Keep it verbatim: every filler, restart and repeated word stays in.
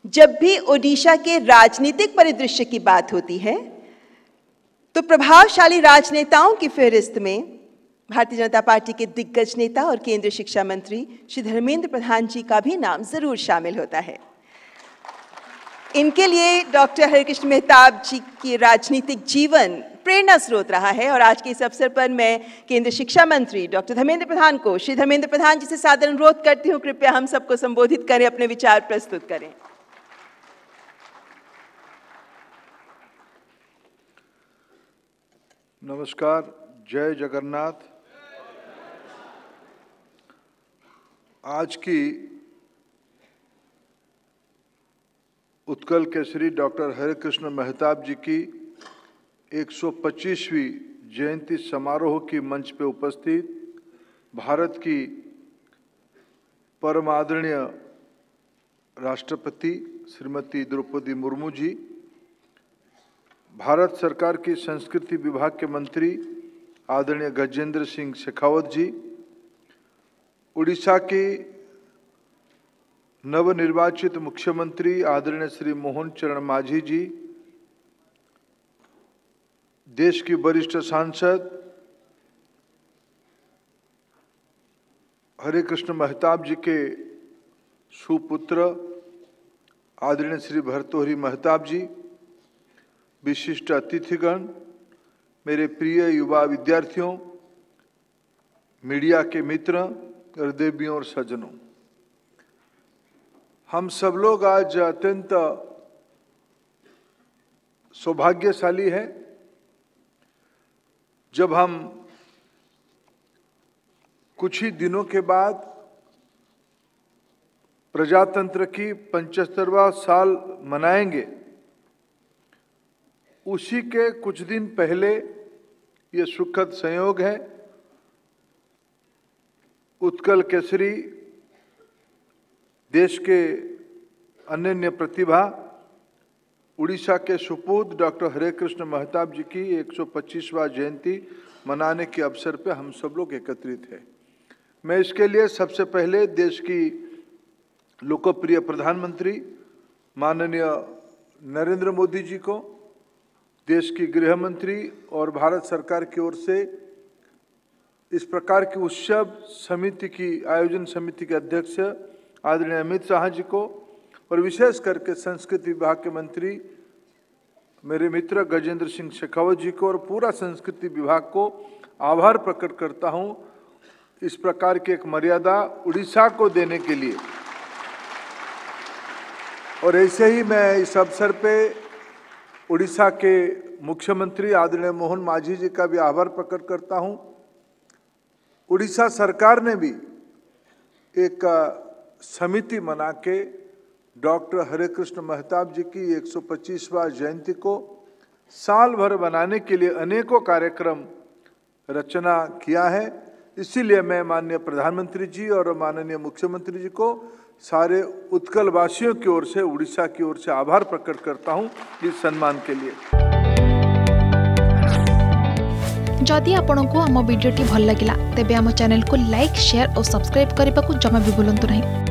जब भी ओडिशा के राजनीतिक परिदृश्य की बात होती है तो प्रभावशाली राजनेताओं की फहरिस्त में भारतीय जनता पार्टी के दिग्गज नेता और केंद्रीय शिक्षा मंत्री श्री धर्मेंद्र प्रधान जी का भी नाम जरूर शामिल होता है। इनके लिए डॉक्टर हरिकृष्ण मेहताब जी की राजनीतिक जीवन प्रेरणा स्रोत रहा है और आज के इस अवसर पर मैं केंद्रीय शिक्षा मंत्री डॉक्टर धर्मेंद्र प्रधान को श्री धर्मेंद्र प्रधान जी से सादर अनुरोध करती हूँ, कृपया हम सबको संबोधित करें, अपने विचार प्रस्तुत करें। नमस्कार, जय जगन्नाथ। आज की उत्कल केसरी डॉक्टर हरिकृष्ण मेहताब जी की एक सौ पच्चीसवीं जयंती समारोह की मंच पर उपस्थित भारत की परम आदरणीय राष्ट्रपति श्रीमती द्रौपदी मुर्मू जी, भारत सरकार की संस्कृति विभाग के मंत्री आदरणीय गजेंद्र सिंह शेखावत जी, उड़ीसा की नवनिर्वाचित मुख्यमंत्री आदरणीय श्री मोहन चरण मांझी जी, देश की वरिष्ठ सांसद हरिकृष्ण मेहताब जी के सुपुत्र आदरणीय श्री भर्तृहरि मेहताब जी, विशिष्ट अतिथिगण, मेरे प्रिय युवा विद्यार्थियों, मीडिया के मित्र, हृदयवियों और सज्जनों, हम सब लोग आज अत्यंत सौभाग्यशाली हैं जब हम कुछ ही दिनों के बाद प्रजातंत्र की पचहत्तरवां साल मनाएंगे। उसी के कुछ दिन पहले ये सुखद संयोग है, उत्कल केसरी देश के अनन्य प्रतिभा उड़ीसा के सुपुत्र डॉक्टर हरिकृष्ण मेहताब जी की एक सौ पच्चीसवां जयंती मनाने के अवसर पर हम सब लोग एकत्रित हैं। मैं इसके लिए सबसे पहले देश की लोकप्रिय प्रधानमंत्री माननीय नरेंद्र मोदी जी को, देश की गृह मंत्री और भारत सरकार की ओर से इस प्रकार की उत्सव समिति की आयोजन समिति के अध्यक्ष आदरणीय अमित शाह जी को और विशेष करके संस्कृति विभाग के मंत्री मेरे मित्र गजेंद्र सिंह शेखावत जी को और पूरा संस्कृति विभाग को आभार प्रकट करता हूं इस प्रकार की एक मर्यादा उड़ीसा को देने के लिए। और ऐसे ही मैं इस अवसर पे उड़ीसा के मुख्यमंत्री आदरणीय मोहन मांझी जी का भी आभार प्रकट करता हूं। उड़ीसा सरकार ने भी एक समिति बना के डॉक्टर हरिकृष्ण मेहताब जी की एक सौ पच्चीसवां जयंती को साल भर बनाने के लिए अनेकों कार्यक्रम रचना किया है। इसीलिए मैं माननीय प्रधानमंत्री जी और माननीय मुख्यमंत्री जी को सारे उत्कल वासियों की ओर से, उड़ीसा की ओर से आभार प्रकट करता हूं इस सम्मान के लिए। जदि आपंक आम भिडी भल लगा तेब आम चैनल को लाइक, शेयर और सब्सक्राइब करने को जमा भी भूलु नहीं।